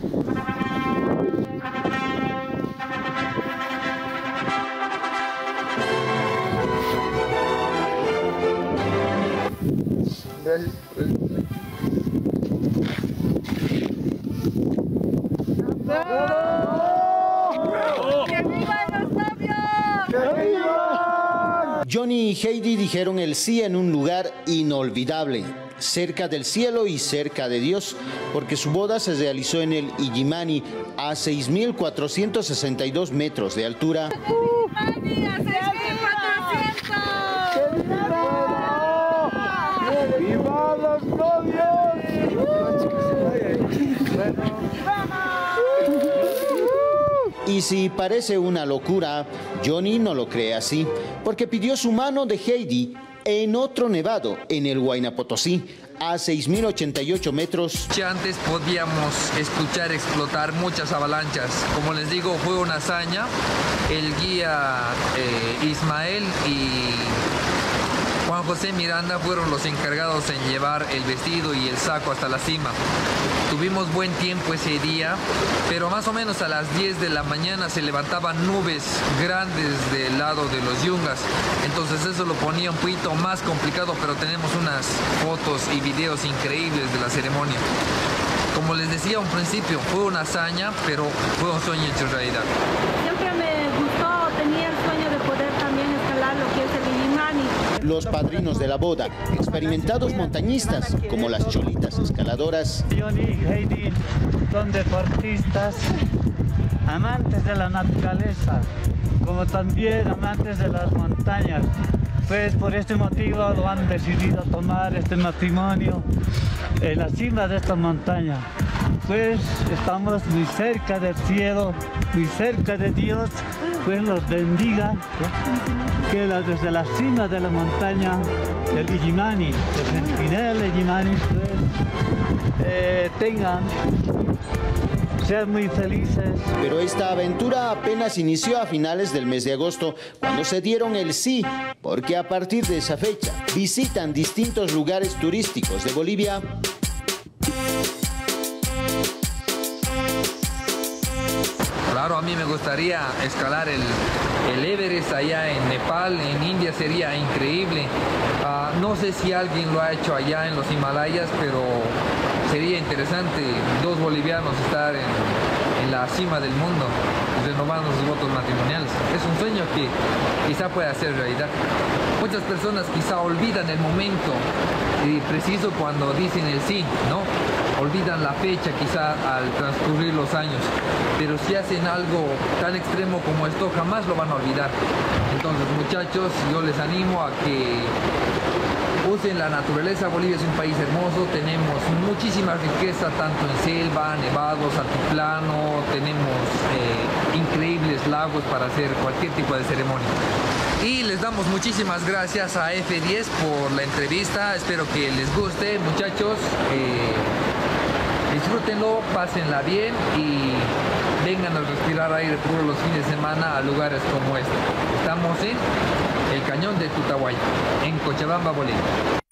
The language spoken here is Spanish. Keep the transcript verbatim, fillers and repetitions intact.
Johnny y Heidi dijeron el sí en un lugar inolvidable, cerca del cielo y cerca de Dios, porque su boda se realizó en el Illimani a seis mil cuatrocientos sesenta y dos metros de altura. ¡Illimani a seis mil cuatrocientos! ¡Viva los novios! Y si parece una locura, Johnny no lo cree así, porque pidió su mano de Heidi en otro nevado, en el Huayna Potosí, a seis mil ochenta y ocho metros. Antes podíamos escuchar explotar muchas avalanchas. Como les digo, fue una hazaña. El guía eh, Ismael y Juan José Miranda fueron los encargados en llevar el vestido y el saco hasta la cima. Tuvimos buen tiempo ese día, pero más o menos a las diez de la mañana se levantaban nubes grandes del lado de los yungas. Entonces eso lo ponía un poquito más complicado, pero tenemos unas fotos y videos increíbles de la ceremonia. Como les decía a un principio, fue una hazaña, pero fue un sueño hecho realidad. Siempre me gustó, tenía el sueño de poder también escalar lo que es el Illimani. Los padrinos de la boda, experimentados montañistas, como las cholitas escaladoras. Johnny y Heidi son deportistas, amantes de la naturaleza, como también amantes de las montañas. Pues por este motivo lo han decidido tomar este matrimonio en la cima de esta montaña. Pues estamos muy cerca del cielo, muy cerca de Dios, pues los bendiga, que la, desde la cima de la montaña del Illimani, del Centinela Illimani, pues eh, tengan, sean muy felices. Pero esta aventura apenas inició a finales del mes de agosto, cuando se dieron el sí, porque a partir de esa fecha visitan distintos lugares turísticos de Bolivia. Claro, a mí me gustaría escalar el, el Everest allá en Nepal, en India sería increíble. Uh, no sé si alguien lo ha hecho allá en los Himalayas, pero sería interesante dos bolivianos estar en, en la cima del mundo, renovando sus votos matrimoniales. Es un sueño que quizá pueda ser realidad. Muchas personas quizá olvidan el momento eh, preciso cuando dicen el sí, ¿no? Olvidan la fecha quizá al transcurrir los años, pero si hacen algo tan extremo como esto jamás lo van a olvidar. Entonces, muchachos, yo les animo a que usen la naturaleza. Bolivia es un país hermoso, tenemos muchísima riqueza tanto en selva, nevados, altiplano, tenemos eh, increíbles lagos para hacer cualquier tipo de ceremonia. Y les damos muchísimas gracias a F diez por la entrevista, espero que les guste, muchachos. Eh, Disfrútenlo, pásenla bien y vengan a respirar aire puro los fines de semana a lugares como este. Estamos en el Cañón de Tutahuaya, en Cochabamba, Bolivia.